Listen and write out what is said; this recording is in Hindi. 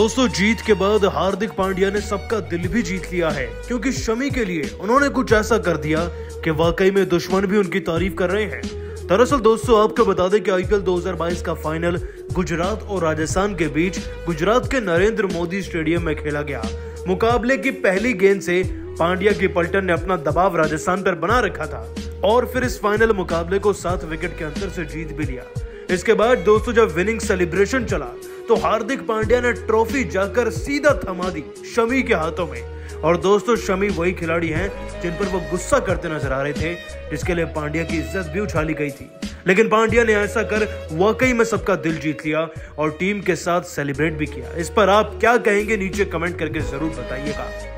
दोस्तों जीत के बाद हार्दिक पांड्या ने सबका दिल भी जीत लिया है, क्योंकि शमी के लिए उन्होंने कुछ ऐसा कर दिया कि वाकई में दुश्मन भी उनकी तारीफ कर रहे हैं। दरअसल दोस्तों आपको बता दें कि आईपीएल 2022 का फाइनल गुजरात और राजस्थान के बीच गुजरात के नरेंद्र मोदी स्टेडियम में खेला गया। मुकाबले की पहली गेंद से पांड्या की पलटन ने अपना दबाव राजस्थान पर बना रखा था और फिर इस फाइनल मुकाबले को 7 विकेट के अंतर से जीत भी लिया। इसके बाद दोस्तों जब विनिंग सेलिब्रेशन चला तो हार्दिक पांड्या ने ट्रॉफी जाकर सीधा थमा दी शमी के हाथों में। और दोस्तों शमी वही खिलाड़ी हैं जिन पर वो गुस्सा करते नजर आ रहे थे, जिसके लिए पांड्या की इज्जत भी उछाली गई थी। लेकिन पांड्या ने ऐसा कर वाकई में सबका दिल जीत लिया और टीम के साथ सेलिब्रेट भी किया। इस पर आप क्या कहेंगे नीचे कमेंट करके जरूर बताइएगा।